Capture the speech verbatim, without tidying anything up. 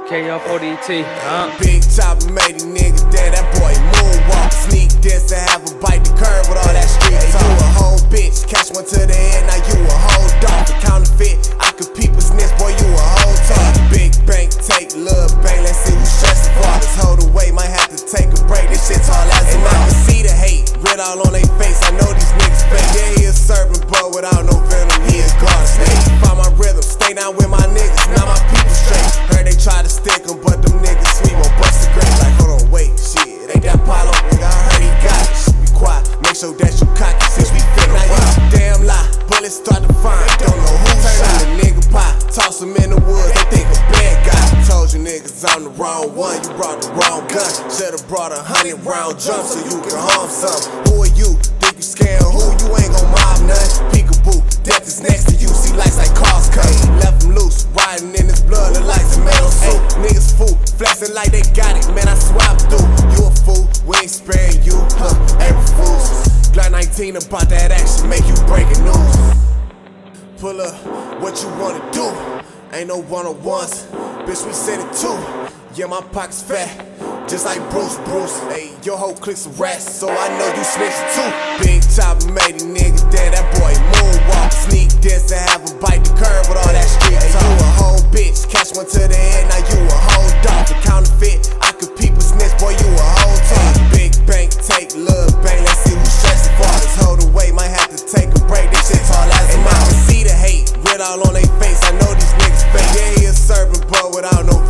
K F O D T, huh? Big chopper made these niggas dead, that boy moonwalk. Sneak this and have a bite the curb with all that street talk. You a whole bitch, catch one to the head, now you a whole dog. The counterfeit, I could peep a snitch, boy, you a whole talk. Big bank, take little bank, let's see who's stressing for. This hold away, might have to take a break, this shit's all as and I can see the hate, red all on they face, I know these niggas fake. Yeah, he a servant, but without no venom, he a Garter Snake. Find my rhythm, stay down with my niggas, now my people straight. Heard they try to stick em, but them niggas sweet, won't bust the grape. Like, hold on, wait, shit, ain't that Pablo, nigga, I heard he got it. Shh, be quiet, make sure that you cocky, since we fit now you damn lie, bullets start to fire, don't know who shot. The nigga pie, toss him in the woods, they think a bad guy. Told you niggas I'm the wrong one, you brought the wrong gun. Should've brought a hundred round drum so you can harm some. Who are you? Think you scared who? You ain't gon' mob none. Peekaboo, death is next to you, see lights like cars cut. Left him loose, riding in his blood, look like tomato soup. Niggas fool, flexing like they got it, man I swap through. You a fool, we ain't sparing you, huh, every fool. Glock nineteen about that action, make you breaking news. Pull up, what you wanna do? Ain't no one-on-ones, bitch we said it too. Yeah, my pocket's fat, just like Bruce Bruce. Hey, your whole clique's a rat, so I know you snitchin' too. Big chopper made these niggas dead, that boy moonwalk. Sneak this and have a bite the curb with all that street talk. You a whole bitch, catch one to the head, now you a whole dog. The counterfeit, I could peep a snitch, boy you a whole talk. Big bank, take little bank, let's see who's stressing for. This hold away, might have to take a break, this shit's all as and I can see the hate, red all on they face, I know these niggas fake. Yeah, he a servant, but without no